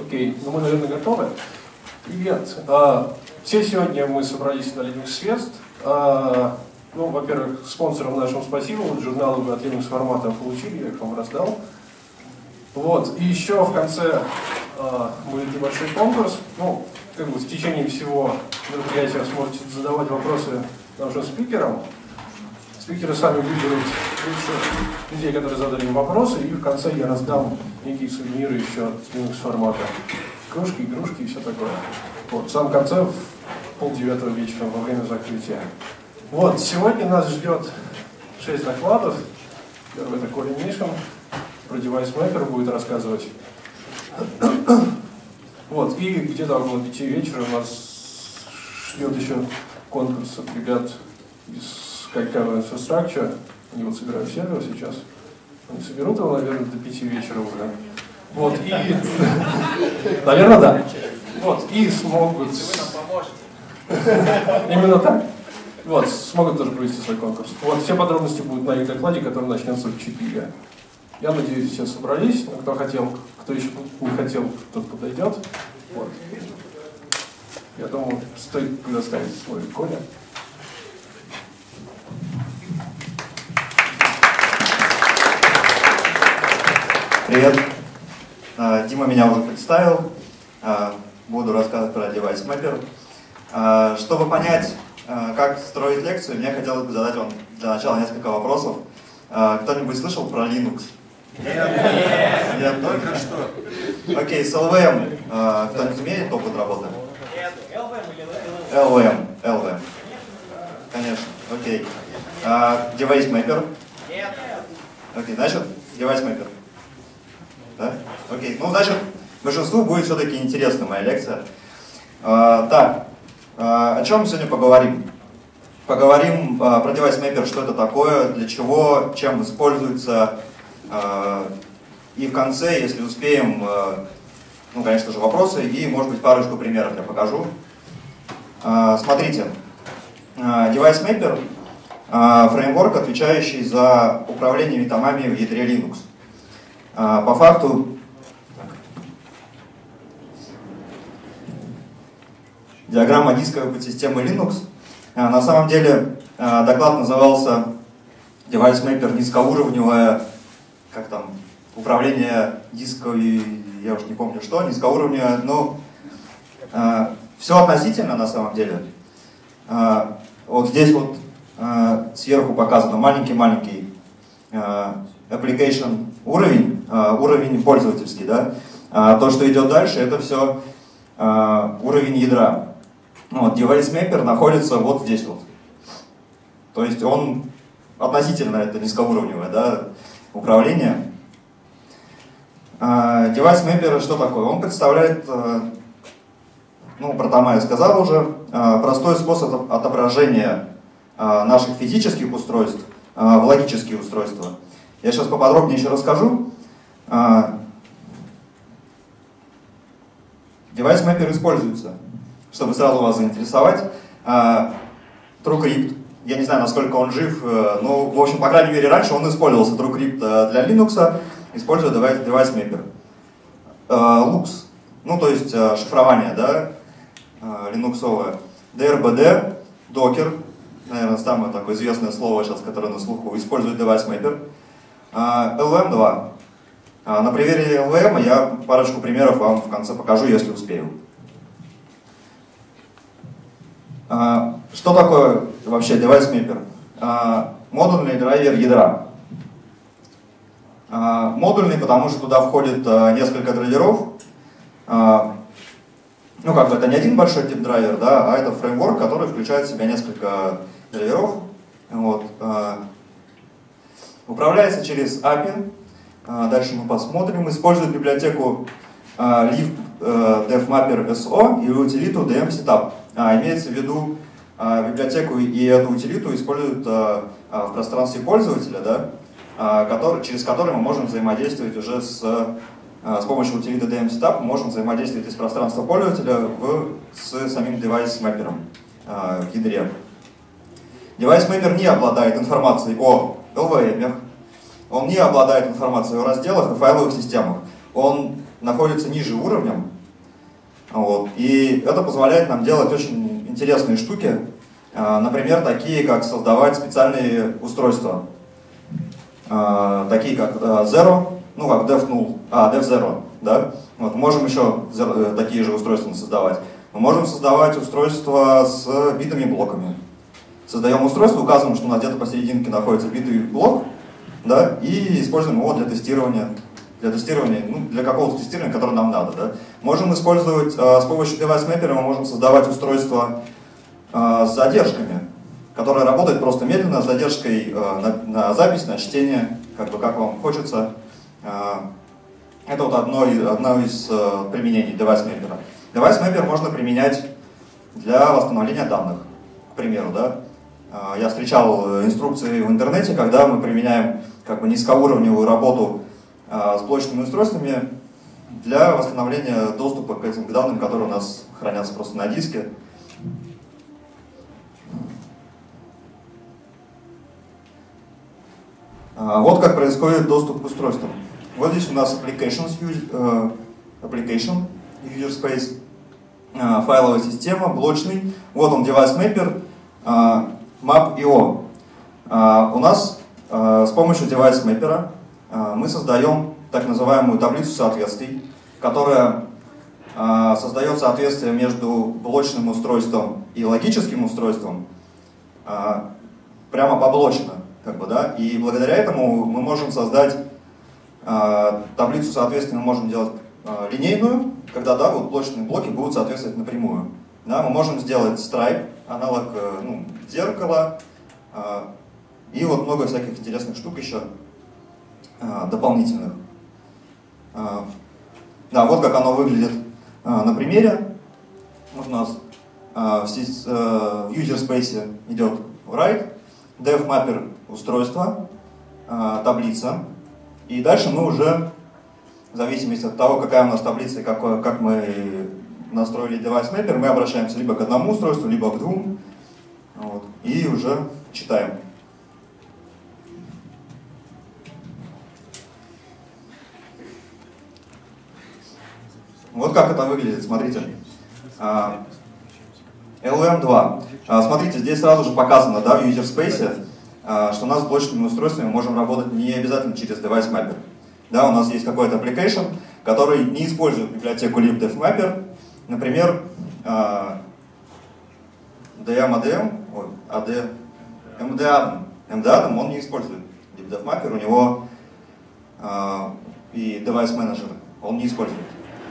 Окей, ну мы, наверное, готовы. Привет. Все сегодня мы собрались на Linux Fest. Ну, во-первых, спонсорам нашим спасибо. Вот журналы вы от Linux формата получили, я их вам раздал. Вот. И еще в конце будет небольшой конкурс. Ну, как бы в течение всего мероприятия сможете задавать вопросы нашим спикерам. Спикеры сами выберут лучших людей, которые задали им вопросы, и в конце я раздам некие сувениры еще от Linux формата. Кружки, игрушки и все такое. Вот, в самом конце, в 8:30 вечера, во время закрытия. Вот, сегодня нас ждет 6 докладов. Первый это Колин Мишин, про Device Mapper будет рассказывать. Вот, и где-то около 5 вечера у нас ждет еще конкурс от ребят из Skycover Infrastructure. Они вот собирают сервер сейчас. Они соберут его, наверное, до 5 вечера уже. Вот, и... Наверное, да. Вот, и смогут... Вы нам поможете. Именно так. Вот, смогут тоже провести свой конкурс. Вот, все подробности будут на их докладе, который начнется в 4. Я надеюсь, все собрались. Но кто хотел, кто еще не хотел, тот подойдет. Вот. Я думаю, стоит предоставить свой Коля. Привет. Дима меня уже представил. Буду рассказывать про Device Mapper. Чтобы понять, как строить лекцию, мне хотелось бы задать вам для начала несколько вопросов. Кто-нибудь слышал про Linux? Нет, только что. Окей, с LVM кто-нибудь имеет опыт работы? Нет, LVM или LVM? LVM. Конечно, окей. Device Mapper? Нет. Окей, значит, Device Mapper. Да? Окей, ну значит, большинству будет все-таки интересна моя лекция. Так, о чем мы сегодня поговорим? Поговорим про Device Mapper, что это такое, для чего, чем используется. И в конце, если успеем, ну, конечно же, вопросы и, может быть, парочку примеров я покажу. Смотрите, Device Mapper — фреймворк, отвечающий за управление томами в ядре Linux. По факту, диаграмма дисковой подсистемы Linux. На самом деле доклад назывался Device Mapper низкоуровневое, как там, управление дисковой, я уж не помню что, низкоуровневое, но все относительно на самом деле. Вот здесь вот сверху показано маленький-маленький application уровень, уровень пользовательский, да. То, что идет дальше, это все уровень ядра. Вот, Device Mapper находится вот здесь вот. То есть он относительно это низкоуровневое, да, управление. Device Mapper что такое? Он представляет, ну, про тома я сказал уже, простой способ отображения наших физических устройств в логические устройства. Я сейчас поподробнее еще расскажу. Device Mapper используется, чтобы сразу вас заинтересовать. TrueCrypt. Я не знаю, насколько он жив, но, в общем, по крайней мере, раньше он использовался, TrueCrypt для Linux, используя Device Mapper. Lux, ну, то есть шифрование, да, линуксовое. DRBD, Docker, наверное, самое такое известное слово сейчас, которое на слуху, использует Device Mapper. LVM2. На примере LVM я парочку примеров вам в конце покажу, если успею. Что такое вообще Device Mapper? Модульный драйвер ядра. Модульный, потому что туда входит несколько драйверов. Ну, как бы это не один большой тип драйвер, да, а это фреймворк, который включает в себя несколько драйверов. Вот. Управляется через API. Дальше мы посмотрим. Использует библиотеку libdevmapper SO и утилиту dmsetup. Имеется в виду библиотеку и эту утилиту используют в пространстве пользователя, да, через который мы можем взаимодействовать уже с помощью утилиты dmsetup, мы можем взаимодействовать из пространства пользователя с самим Device Mapper в ядре. Device Mapper не обладает информацией о LVM, он не обладает информацией о разделах и файловых системах. Он находится ниже уровнем, Вот. И это позволяет нам делать очень интересные штуки, например, такие как создавать специальные устройства, такие как Zero, ну как DevZero, да? Вот, можем еще такие же устройства создавать. Мы можем создавать устройства с битыми блоками. Создаем устройство, указываем, что у нас где-то посерединке находится битый блок, да, и используем его для тестирования, ну, для какого-то тестирования, которое нам надо. Да. Можем использовать, с помощью Device Mapper мы можем создавать устройство с задержками, которое работает просто медленно, с задержкой на запись, на чтение, как вам хочется. Это вот одно из применений Device Mapper. Device Mapper можно применять для восстановления данных, к примеру. Да? Я встречал инструкции в интернете, когда мы применяем низкоуровневую работу с блочными устройствами для восстановления доступа к этим данным, которые у нас хранятся просто на диске. Вот как происходит доступ к устройствам. Вот здесь у нас application user space, файловая система, блочный. Вот он, Device Mapper, map.io. У нас с помощью Device Mapper мы создаем так называемую таблицу соответствий, которая создает соответствие между блочным устройством и логическим устройством прямо поблочно. Да? И благодаря этому мы можем создать таблицу соответствий, мы можем делать линейную, когда вот блочные блоки будут соответствовать напрямую. Да? Мы можем сделать Stripe, аналог зеркала, и вот много всяких интересных штук еще дополнительных. Да, вот как оно выглядит на примере. Вот у нас в user space идет write, DevMapper устройство, таблица. И дальше мы уже, в зависимости от того, какая у нас таблица и как мы настроили Device Mapper, мы обращаемся либо к одному устройству, либо к двум. Вот, и уже читаем. Вот как это выглядит, смотрите. LVM2. Смотрите, здесь сразу же показано, да, в user space, что у нас с блочными устройствами мы можем работать не обязательно через Device Mapper. Да, у нас есть какой-то application, который не использует библиотеку libDevMapper. Например, MDADM, он не использует libDevMapper, у него и Device Manager он не использует.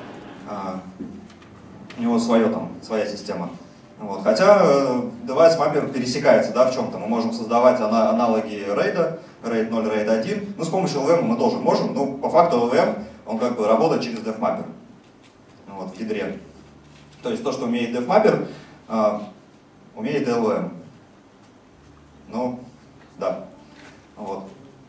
У него своя система. Вот. Хотя Device Mapper пересекается, да, в чем-то. Мы можем создавать аналоги RAID, RAID 0, RAID 1. Ну, с помощью LVM мы тоже можем, но по факту LVM, он работает через DevMapper вот, в ядре. То есть то, что умеет DevMapper, умеет LVM. Ну, да. Вот.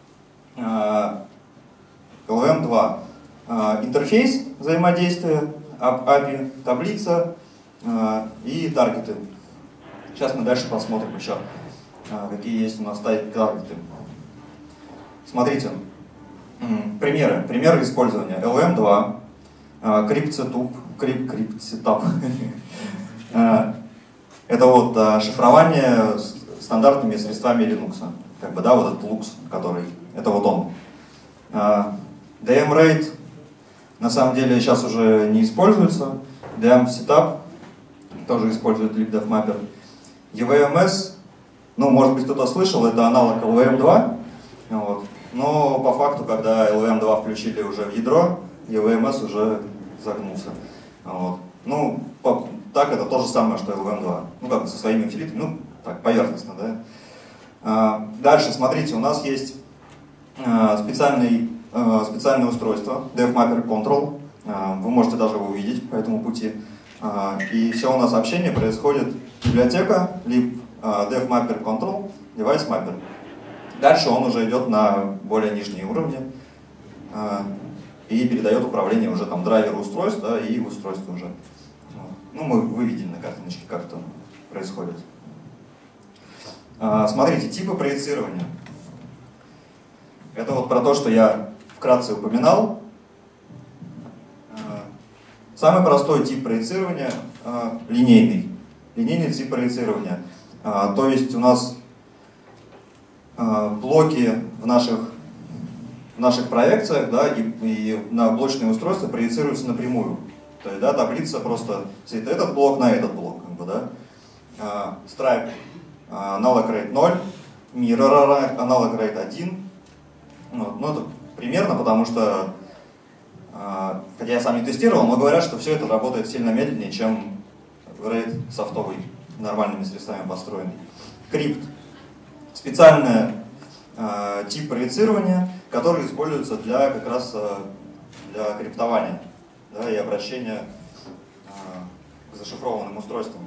LVM 2. Интерфейс взаимодействия, API, таблица и таргеты. Сейчас мы дальше посмотрим еще, какие есть у нас таргеты. Смотрите, примеры использования. LVM2, cryptsetup. Это вот шифрование стандартными средствами Linux. Да, вот этот Lux, который, это вот он. DM-RAID на самом деле сейчас уже не используется. DM-Setup тоже использует libDevMapper. EVMS, ну, может быть, кто-то слышал, это аналог LVM2. Вот. Но по факту, когда LVM2 включили уже в ядро, EVMS уже загнулся. Вот. Ну, так это то же самое, что LVM2. Ну, со своими утилитами, ну, так, поверхностно, да. Дальше, смотрите, у нас есть специальное устройство, DevMapper Control. Вы можете даже его увидеть по этому пути. И все у нас общение происходит библиотека, lib DevMapper Control, Device Mapper. Дальше он уже идет на более нижние уровни и передает управление уже драйверу устройств, да, и устройству уже. Ну, вы видели на картиночке, как это происходит. Смотрите, типы проецирования. Это вот про то, что я вкратце упоминал. Самый простой тип проецирования линейный. Линейный тип проецирования. То есть у нас блоки в наших проекциях, да, и на блочные устройства проецируются напрямую. То есть, да, таблица просто стоит этот блок на этот блок. Как бы, да. Stripe analog rate 0, mirror analog rate 1. Вот. Ну, это примерно, потому что, хотя я сам не тестировал, но говорят, что все это работает сильно медленнее, чем RAID софтовый, нормальными средствами построенный. Крипт. Специальный тип проецирования, который используется как раз для криптования, да, и обращения к зашифрованным устройствам.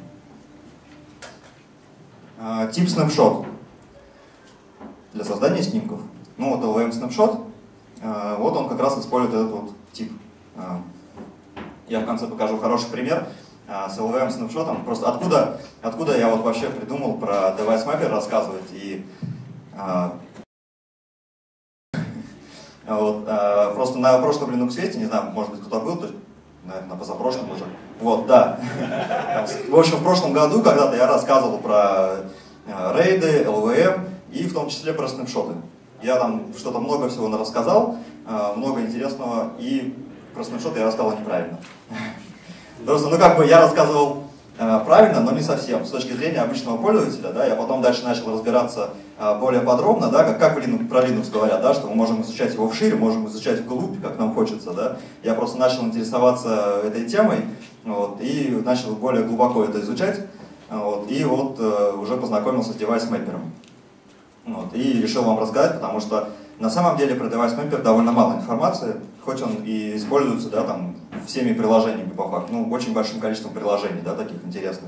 Тип снапшот для создания снимков. Ну вот LVM снапшот, вот он как раз использует этот вот тип. Я в конце покажу хороший пример с LVM снапшотом. Просто откуда я вот вообще придумал про Device Mapper рассказывать. И вот, просто на прошлом Linux Fest, не знаю, может быть кто-то был, то есть, наверное, на позапрошлом уже. Вот, да. В общем, в прошлом году когда-то я рассказывал про рейды, LVM и в том числе про снапшоты. Я там что-то много всего рассказал, много интересного, и про снапшоты я рассказывал неправильно. Просто, ну как бы я рассказывал правильно, но не совсем. С точки зрения обычного пользователя, да, я потом дальше начал разбираться более подробно, да, как про Linux говорят, да, что мы можем изучать его вширь, можем изучать вглубь, как нам хочется, да. Я просто начал интересоваться этой темой, вот, и начал более глубоко это изучать, вот, и вот уже познакомился с Device Mapper. Вот, и решил вам рассказать, потому что на самом деле про Device Mapper довольно мало информации, хоть он и используется, да, там, всеми приложениями по факту, ну, очень большим количеством приложений, да, таких интересных.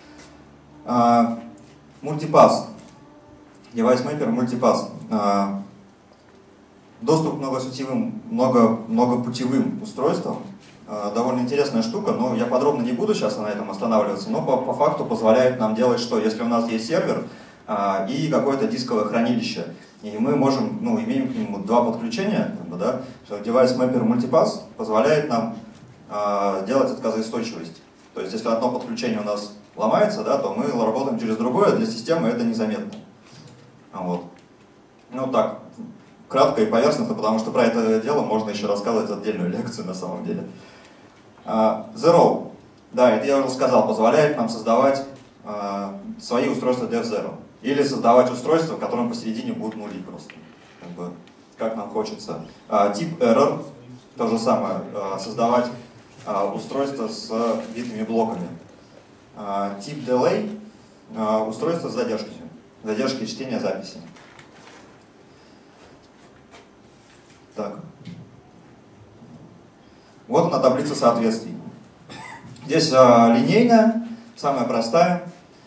Мультипасс. Device Mapper мультипасс. Доступ к многосутевым, многопутевым устройствам. Довольно интересная штука, но я подробно не буду сейчас на этом останавливаться, но по факту позволяет нам делать что? Если у нас есть сервер и какое-то дисковое хранилище, и мы можем, ну, имеем к нему два подключения, как бы, да, что Device Mapper Multipass позволяет нам делать отказоустойчивость. То есть, если одно подключение у нас ломается, да, то мы работаем через другое, для системы это незаметно. Вот. Ну так, кратко и поверхностно, потому что про это дело можно еще рассказывать отдельную лекцию на самом деле. Zero, да, это я уже сказал, позволяет нам создавать свои устройства DevZero. Или создавать устройства, в котором посередине будут нули просто. Как бы, как нам хочется. Тип Error, то же самое, создавать устройство с битыми блоками. Тип Delay, устройство с задержкой чтения записи. Так. Вот она таблица соответствий. Здесь линейная, самая простая.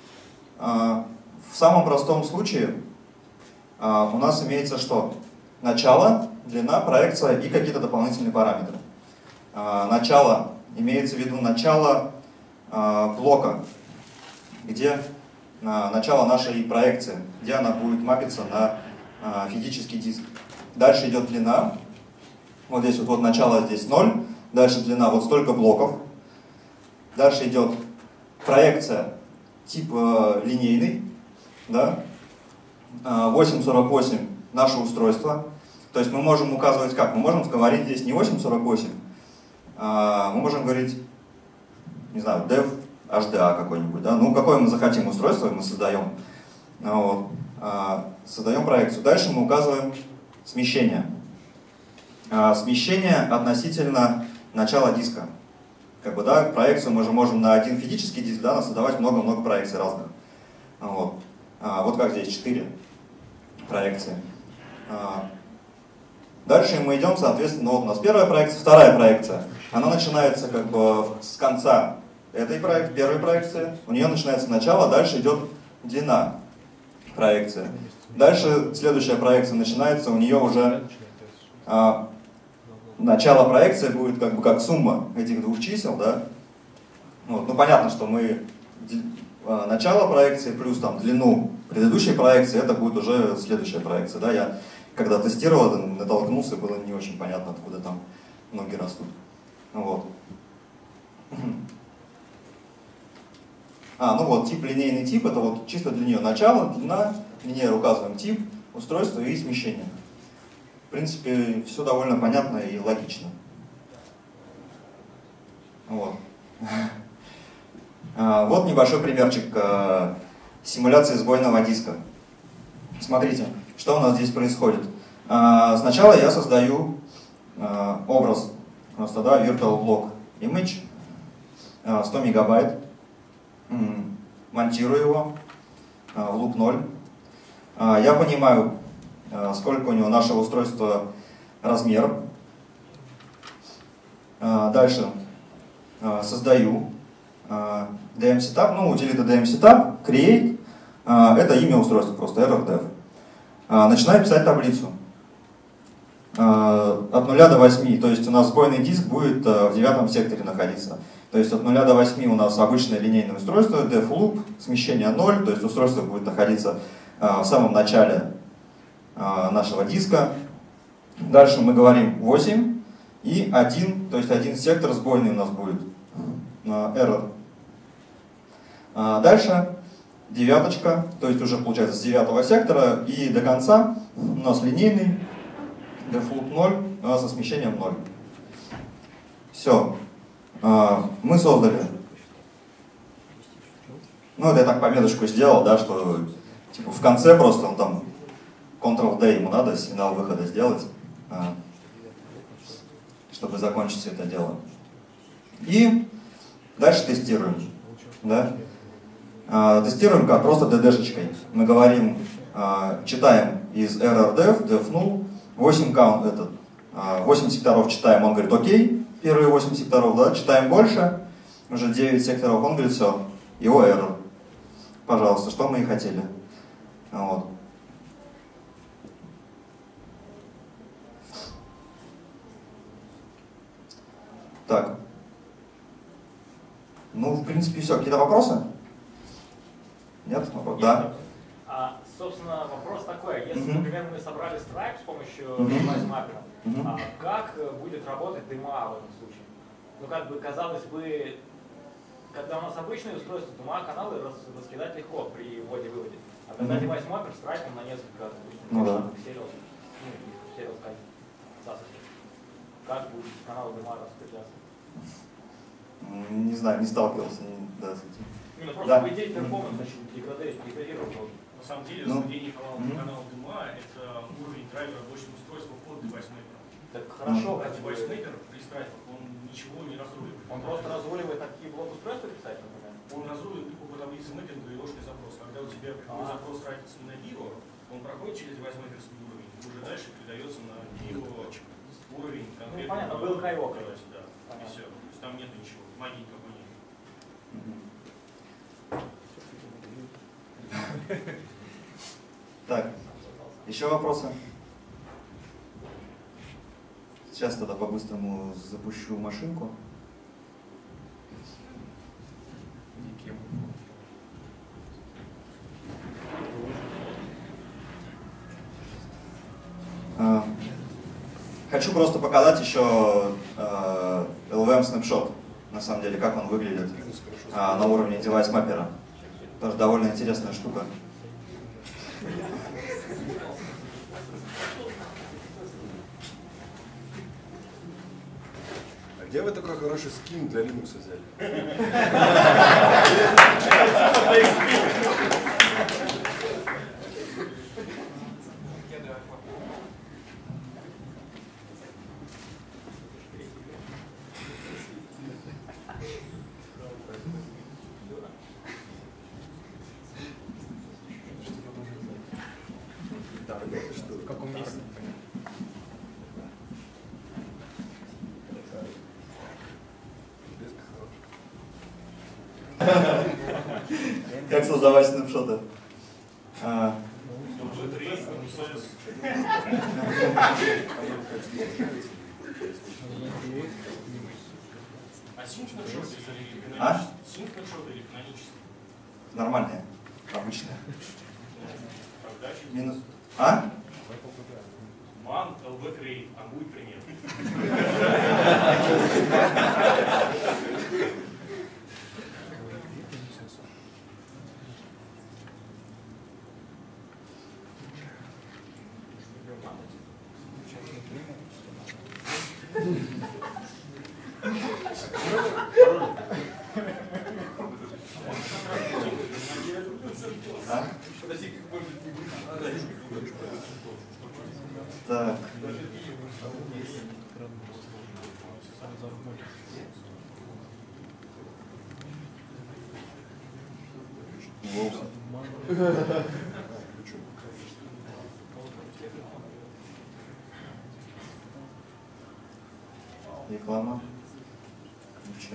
В самом простом случае у нас имеется что? Начало, длина, проекция и какие-то дополнительные параметры. Начало, имеется в виду начало блока, где начало нашей проекции, где она будет мапиться на физический диск. Дальше идет длина, вот здесь вот начало, здесь 0, дальше длина, вот столько блоков. Дальше идет проекция, тип линейный, да? 848 наше устройство. То есть мы можем указывать как? Мы можем говорить здесь не 848, мы можем говорить, не знаю, dev HDA какой-нибудь, да? Ну, какое мы захотим устройство, мы создаем. Вот. Создаем проекцию. Дальше мы указываем смещение. Смещение относительно начала диска. Как бы, да, проекцию мы же можем на один физический диск, да, создавать много-много проекций разных. Вот. Вот как здесь 4 проекции. Дальше мы идем, соответственно, вот у нас первая проекция, вторая проекция. Она начинается как бы с конца этой первой проекции. У нее начинается начало, дальше идет длина проекции. Дальше следующая проекция начинается, у нее уже начало проекции будет как бы как сумма этих двух чисел, да. Вот. Ну понятно, что мы начало проекции плюс там длину предыдущей проекции, это будет уже следующая проекция, да. Я когда тестировал, натолкнулся, было не очень понятно, откуда там ноги растут. Вот. Ну вот, тип линейный тип, это вот чисто для нее начало, длина, линейно указываем тип, устройство и смещение. В принципе, все довольно понятно и логично. Вот. Вот небольшой примерчик симуляции сбойного диска. Смотрите, что у нас здесь происходит. Сначала я создаю образ, просто да, virtual block image, 100 мегабайт, монтирую его в loop 0. Я понимаю, сколько у него нашего устройства размер. Дальше создаю DMSetup, утилита DMSetup, create, это имя устройства просто, errordev. Начинаю писать таблицу. От 0 до 8, то есть у нас сбойный диск будет в 9 секторе находиться. То есть от 0 до 8 у нас обычное линейное устройство, def loop, смещение 0, то есть устройство будет находиться в самом начале нашего диска. Дальше мы говорим 8 и 1, то есть один сектор сбойный у нас будет, error. Дальше девяточка, то есть уже получается с 9 сектора и до конца у нас линейный, def loop 0 со смещением 0. Все. Мы создали. Это я так пометочку сделал, да, что типа в конце просто он там Ctrl-D ему надо, сигнал выхода сделать, чтобы закончить все это дело. И дальше тестируем. Да? Тестируем как? Просто DD-шечкой. Мы говорим, читаем из errordev, def null, 8 секторов читаем, он говорит окей, первые 8 секторов, да, читаем больше, уже 9 секторов, он говорит все, его error. Пожалуйста, что мы и хотели. Вот. Так. В принципе, все. Какие-то вопросы? Нет? Да. Собственно, вопрос такой. Если, например, мы собрали Stripe с помощью device mapper, как будет работать DMA в этом случае? Казалось бы, когда у нас обычное устройство, DMA каналы раскидать легко при вводе-выводе. А когда device mapper с Stripe на несколько, допустим, serial как будет каналы DMA распределяться? Не знаю, не сталкивался с этим. Просто по идее перформанс очень деградировал. На самом деле, распределение каналов DMA это уровень драйвера рабочего устройства под девайс-мейкером. Так хорошо, девайс-мейкер при страйпах, он ничего не разруливает. Он просто разруливает такие блок-устройства писать, например? Он разруливает тупо по таблице мейкинга и ложный запрос. Когда у тебя приходит запрос страйпится на био, он проходит через девайс-мейкерский уровень, и уже дальше передается на био уровень конкретного. Понятно, был хайвок. Да, и все. То есть там нет ничего, магии никакой нет. Так, еще вопросы? Сейчас тогда по-быстрому запущу машинку. Хочу просто показать еще LVM Snapshot, на самом деле, как он выглядит на уровне девайс маппера. Тоже довольно интересная штука. А где вы такой хороший скин для Linux взяли? В каком месте? Как создавать снапшоты? Синк-снапшот или канонический? Нормальные, обычные. Минус. Man, LV create, будет пример. Так. Реклама. Ключа.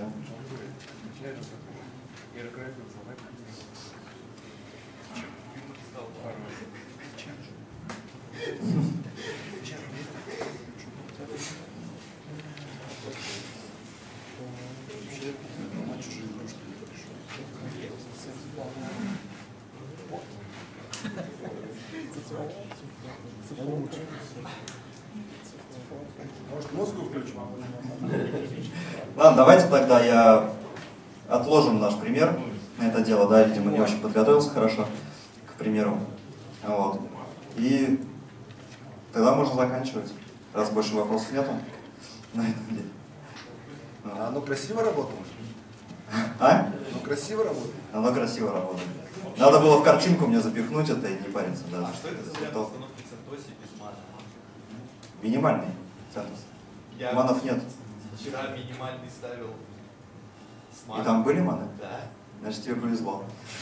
Может, мозгу включим? Ладно, давайте тогда я отложим наш пример на это дело, да, видимо, не очень подготовился хорошо к примеру. Вот. И тогда можно заканчивать, раз больше вопросов нету на этом деле. А оно красиво работало? А? Оно красиво работает? Оно красиво работает. Надо было в картинку мне запихнуть это и не париться. Да. А что это за вариант установки CentOS без мана? Минимальный центос. Я Манов нет. вчера минимальный ставил с И маном. там были маны? Да. Значит, тебе повезло.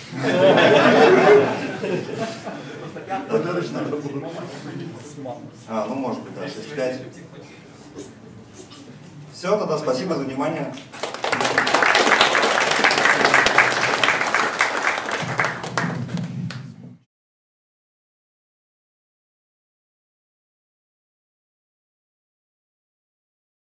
Ну может быть, да, 6-5. Все, тогда спасибо за внимание.